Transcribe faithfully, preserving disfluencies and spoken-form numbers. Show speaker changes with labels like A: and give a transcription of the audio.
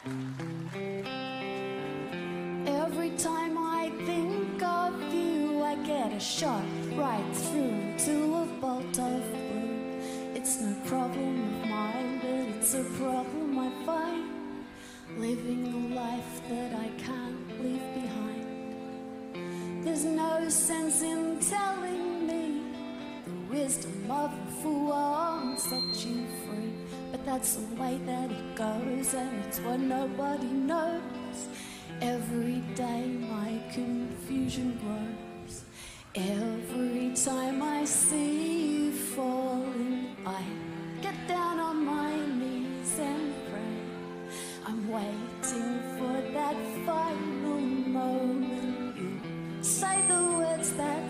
A: Every time I think of you, I get a shot right through to a bolt of blue. It's no problem of mine, but it's a problem I find, living a life that I can't leave behind. There's no sense in telling me the wisdom of a fool won't set you free, but that's the way that it goes, and it's what nobody knows. Every day my confusion grows. Every time I see you falling, I get down on my knees and pray. I'm waiting for that final moment. You say the words that